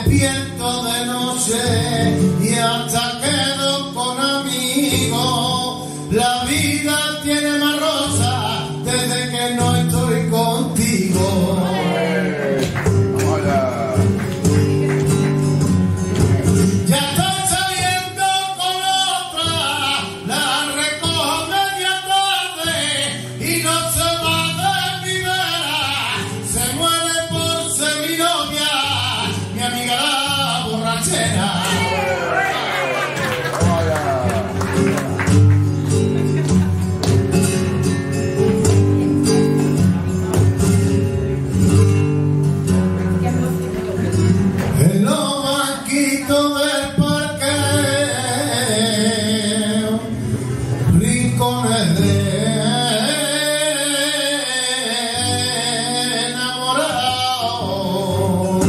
despierto de noche y hasta quedo con amigos. La vida tiene más rosa desde que no estoy contigo. Ya estoy saliendo con otra, la recojo media tarde y no se va de mi vera. Se muere por ser mi novia, mi amiga la borrachera. En los banquitos del parque, rincones de enamorado,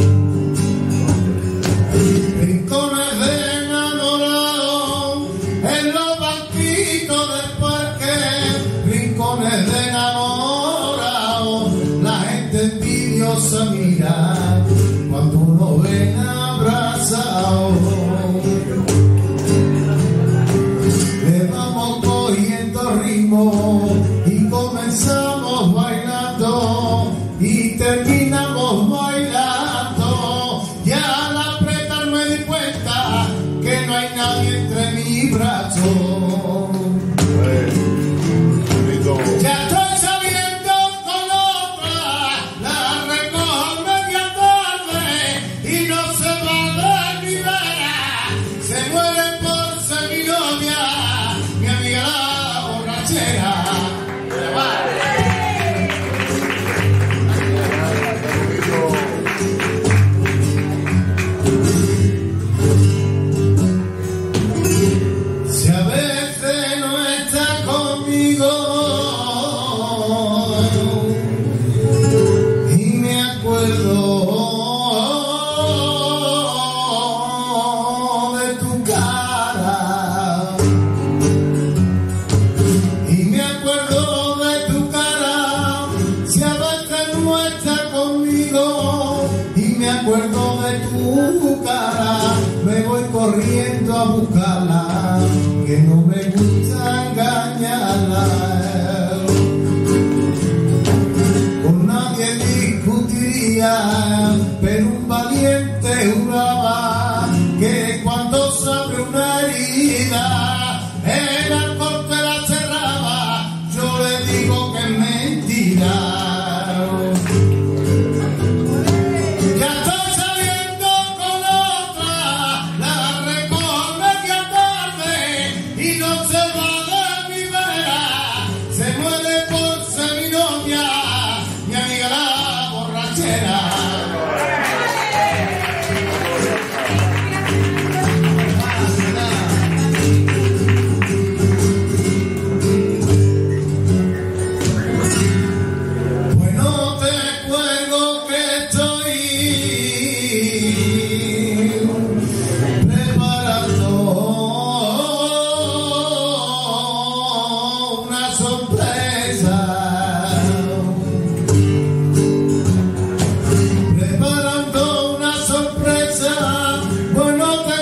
rincones de enamorado, en los banquitos del parque, rincones de enamorado, la gente envidiosa mira cuando uno ven abrazado. Le vamos cogiendo ritmo y comenzamos bailando y terminamos bailando. Y al apretar me di cuenta que no hay nadie entre mis brazos. Ya estoy saliendo con otra, la recojo media tarde y no se va de mi vera. Se muere por ser mi novia, mi amiga la borrachera. Si a veces no está conmigo y me acuerdo de tu cara, y me acuerdo de tu cara, si a veces no está conmigo y me acuerdo de tu cara, me voy corriendo a buscarla, que no me gusta engañarla. Con nadie discutiría, pero un valiente juraba que cuando se abre una herida, el alcohol que la cerraba. Yo le digo que es mentira. Ya estoy saliendo con otra, la recojo media tarde y no se va de mi vera. Se muere por ser mi novia, mi amiga la borrachera. Pues no te cuelgo que estoy preparando una sorpresa, preparando una sorpresa. Pues no te